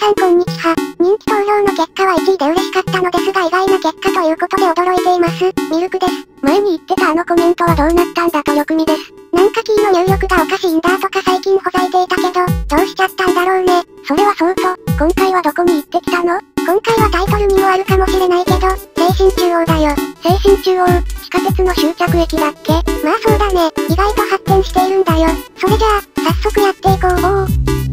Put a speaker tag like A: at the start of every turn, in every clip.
A: んこんにちは。人気投票の結果は1位で嬉しかったのですが意外な結果ということで驚いています。ミルクです。前に言ってたあのコメントはどうなったんだとよく見です。なんかキーの入力がおかしいんだとか最近ほざいていたけど、どうしちゃったんだろうね。それはそうと、今回はどこに行ってきたの？今回はタイトルにもあるかもしれないけど、西新中央だよ。西新中央、地下鉄の終着駅だっけ？まあそうだね。意外と発展しているんだよ。それじゃあ、早速やっていこう。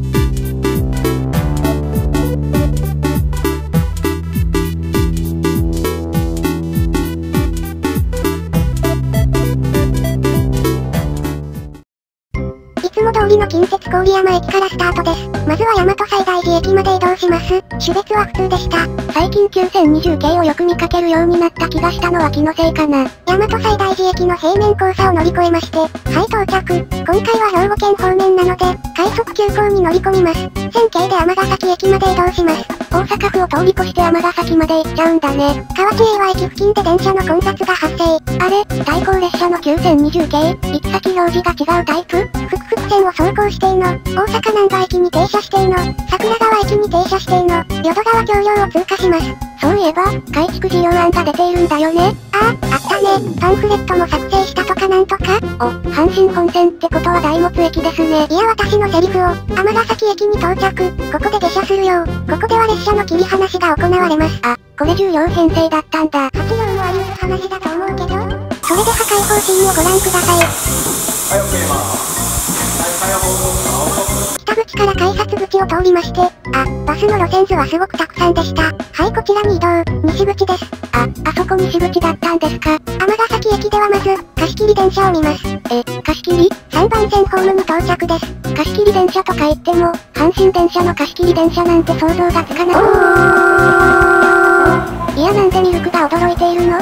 A: いつも通りの近鉄郡山駅からスタートです。まずは大和西大寺駅まで移動します。種別は普通でした。最近9020系をよく見かけるようになった気がしたのは気のせいかな。大和西大寺駅の平面交差を乗り越えまして、はい、到着。今回は兵庫県方面なので、快速急行に乗り込みます。線形で尼崎駅まで移動します。大阪府を通り越して尼崎まで行っちゃうんだね。河内平和駅付近で電車の混雑が発生。あれ、対向列車の9020系、行き先表示が違うタイプ？線を走行していの。大阪難波駅に停車していの。桜川駅に停車していの。淀川橋梁を通過します。そういえば、改築事業案が出ているんだよね。あったね。パンフレットも作成したとかなんとか。阪神本線ってことは大物駅ですね。いや私のセリフを、尼崎駅に到着。ここで下車するよ。ここでは列車の切り離しが行われます。これ10両編成だったんだ。8両もあり得る話だと思うけど。それで破壊方針をご覧ください。
B: はい、OK です。
A: 北口から改札口を通りまして、バスの路線図はすごくたくさんでした。はい、こちらに移動。西口です。あそこ西口だったんですか。尼崎駅ではまず、貸切電車を見ます。貸切？ 3 番線ホームに到着です。貸切電車とか言っても、阪神電車の貸切電車なんて想像がつかない。いやなんでミルクが驚いているの？はい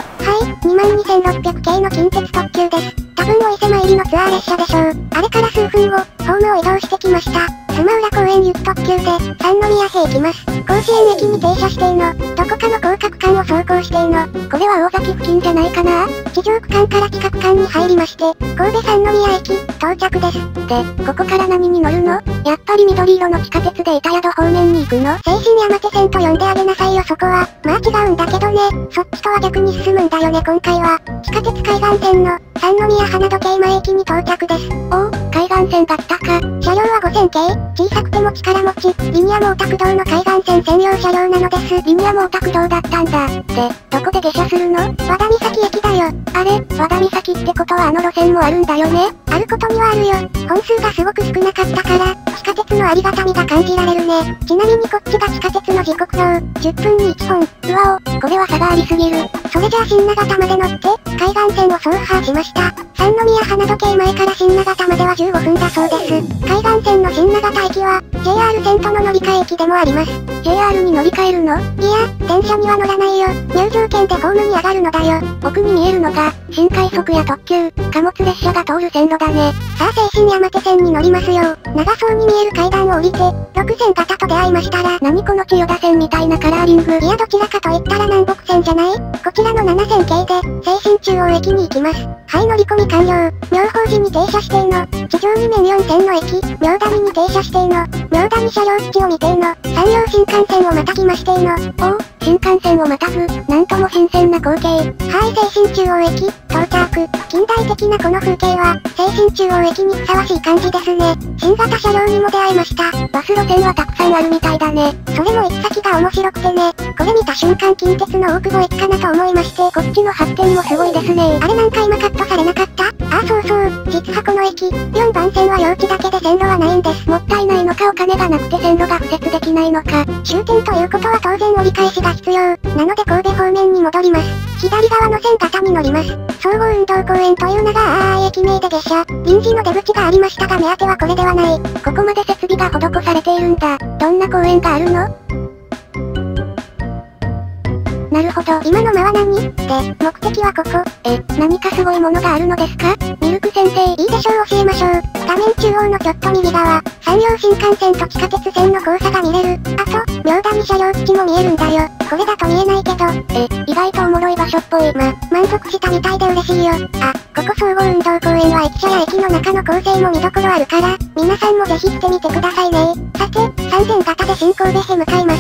A: 、22600系の近鉄特急です。多分お伊勢参りのツアー列車でしょう。あれから数分後、ホームを移動してきました。須磨浦公園行く特急で、三宮へ行きます。甲子園駅に停車していの。どこかの広角間を走行していの。これは大崎付近じゃないかな？地上区間から企画間に入りまして、神戸三宮駅、到着です。で、ここから何に乗るの？やっぱり緑色の地下鉄で板宿方面に行くの？青新山手線と呼んであげなさいよそこは。まあ違うんだけどね。そっちとは逆に進むんだよね今回は。地下鉄海岸線の、三宮花時計前駅に到着です。海岸線だったか。車両は5000系。小さくても力持ち。リニアモータク道の海岸線専用車両なのです。リニアモータク道だったんだ。で、どこで下車するの？和田岬駅だよ。あれ、和田岬ってことはあの路線もあるんだよね。あることにはあるよ。本数がすごく少なかったから、地下鉄のありがたみが感じられるね。ちなみにこっちが地下鉄の時刻表。10分に1本。うわお、これは差がありすぎる。それじゃあ新長田まで乗って、海岸線を走破しました。三宮花時計前から新長田までは15分だそうです。海岸線の新長田駅は、JR 線との乗り換え駅でもあります。JR に乗り換えるの？いや、電車には乗らないよ。入場券でホームに上がるのだよ。奥に見えるのが、新快速や特急、貨物列車が通る線路だね。さあ青新山手線に乗りますよ。長そうに見える階段を降りて、6線型と出会いましたら、何この千代田線みたいなカラーリング。いやどちらかと言ったら南北線じゃない？こちらの7線系で、西新中央駅に行きます。はい、乗り込み完了。妙法寺に停車していの。地上2面4線の駅、妙谷に停車していの。妙谷車両基地を見ていの。山陽新幹線をまたぎましていの。新幹線をまたぐ、なんとも新鮮な光景。はい、西新中央駅、到着。近代的なこの風景は、西新中央駅にふさわしい感じですね。新型車両にも出会いました。バス路線はたくさんあるみたいだね。それも行き先が面白くてね。これ見た瞬間近鉄の大久保駅かなと思いまして、こっちの発展もすごいですね。あれなんか今カットされなかった？そうそう、実はこの駅、4番線は用地だけで線路はないんです。もったいないのかお金がなくて線路が敷設できないのか。終点ということは当然折り返しが必要。なので神戸方面に戻ります。左側の線型に乗ります。総合運動公園という長い駅名で下車。臨時の出口がありましたが目当てはこれではない。ここまで設備が施されているんだ。どんな公園があるの？なるほど。今の間は何？で、目的はここ。何かすごいものがあるのですか？ミルク先生。いいでしょう教えましょう。画面中央のちょっと右側。山陽新幹線と地下鉄線の交差が見れる。妙谷車両基地も見えるんだよ。これだと見えないけど。意外とおもろい場所っぽい。満足したみたいで嬉しいよ。ここ総合運動公園は駅舎や駅の中の構成も見どころあるから、皆さんもぜひ来てみてくださいね。さて、3000型で新神戸へ向かいます。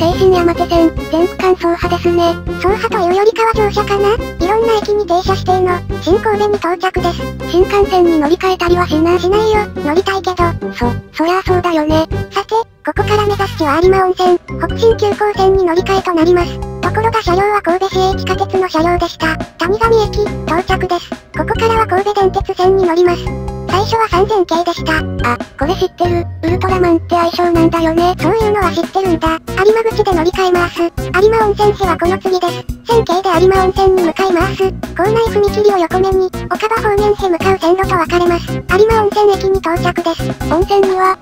A: 京新山手線、全区間走破ですね。走破というよりかは乗車かな。いろんな駅に停車しての、新神戸に到着です。新幹線に乗り換えたりはしないよ。乗りたいけど、そりゃそうだよね。さて、ここから目指す地は有馬温泉、北新急行線に乗り換えとなります。ところが車両は神戸市営地下鉄の車両でした。谷上駅、到着です。ここからは神戸電鉄線に乗ります。最初は3000系でした。あ、これ知ってる。ウルトラマンって愛称なんだよね。そういうのは知ってるんだ。有馬口で乗り換えます。有馬温泉市はこの次です。1000系で有馬温泉に向かいます。構内踏切を横目に、岡場方面へ向かう線路と分かれます。有馬温泉駅に到着です。温泉には、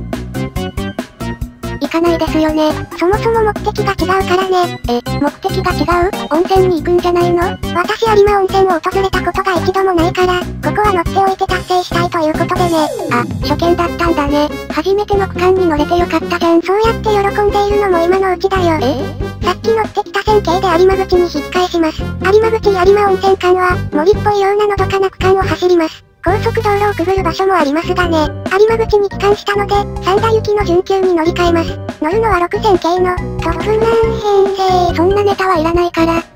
A: 行かないですよね。そもそも目的が違うからね。目的が違う？温泉に行くんじゃないの？私有馬温泉を訪れたことが一度もないから、ここは乗っておいて達成したいということでね。あ、初見だったんだね。初めての区間に乗れてよかったじゃん。そうやって喜んでいるのも今のうちだよ。さっき乗ってきた線形で有馬口に引き返します。有馬口有馬温泉間は、森っぽいようなのどかな区間を走ります。高速道路をくぐる場所もありますがね。有馬口に帰還したので、三田行きの準急に乗り換えます。乗るのは6000系の、トップナン編成。そんなネタはいらないから。はい。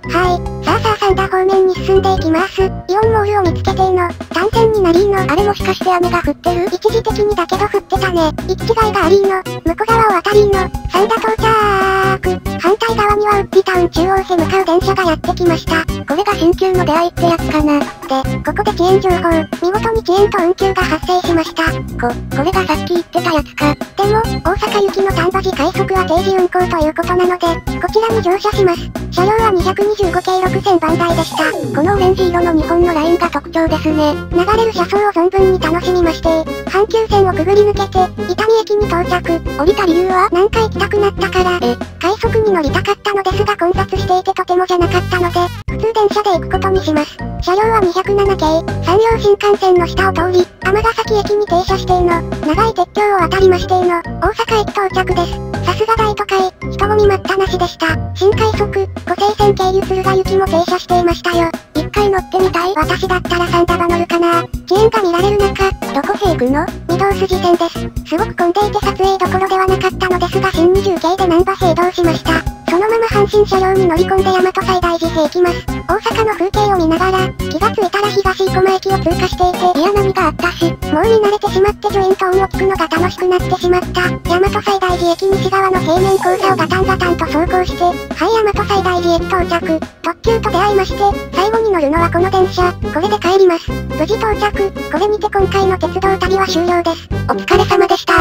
A: さあ三田方面に進んでいきます。イオンモールを見つけての、単線になりの。あれもしかして雨が降ってる？一時的にだけど降ってたね。行き違いがありの、向こう側を渡りの、三田到着。反対側にはウッディタウン中央へ向かう電車がやってきました。これが新旧の出会いってやつかな。で、ここで遅延情報。見事に遅延と運休が発生しました。これがさっき言ってたやつか。でも、大阪行きの丹波寺快速は定時運行ということなので、こちらに乗車します。車両は225系6000番台でした。このオレンジ色の2本のラインが特徴ですね。流れる車窓を存分に楽しみまして、阪急線をくぐり抜けて、伊丹駅に到着。降りた理由は何回行きたくなったから。快速に乗りたかったのですが混雑していてとてもじゃなかったので、普通電車で行くことにします。車両は207系、山陽新幹線の下を通り、尼崎駅に停車しての、長い鉄橋を渡りましての、大阪駅到着です。さすが大都会、人混み待ったなしでした。新快速、湖西線経由敦賀行きも停車していましたよ。一回乗ってみたい？私だったら三田場乗るかな。遅延が見られる中、どこへ行くの？御堂筋線です。すごく混んでいて撮影どころではなかったのですが新20系で難波へ移動しました。そのまま阪神車両に乗り込んで大和西大寺へ行きます。大阪の風景を見ながら、気がついたら東生駒駅を通過していて、嫌な波があったし、もう見慣れてしまって助演と音を聞くのが楽しくなってしまった。大和西大寺駅西側の平面交差をガタンガタンと走行して、はい大和西大寺駅到着。特急と出会いまして、最後に乗るのはこの電車。これで帰ります。無事到着。これにて今回の鉄道旅は終了です。お疲れ様でした。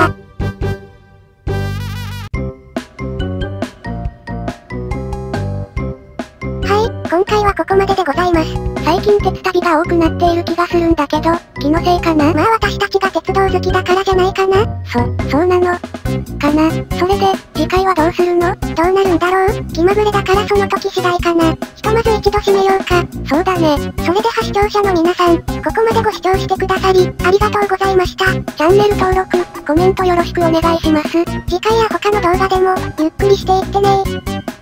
A: 今回はここまででございます。最近鉄旅が多くなっている気がするんだけど、気のせいかな？まあ私たちが鉄道好きだからじゃないかな？そうなのかな。それで、次回はどうするの？どうなるんだろう？気まぐれだからその時次第かな。ひとまず一度締めようか。そうだね。それでは視聴者の皆さん、ここまでご視聴してくださり、ありがとうございました。チャンネル登録、コメントよろしくお願いします。次回や他の動画でも、ゆっくりしていってねー。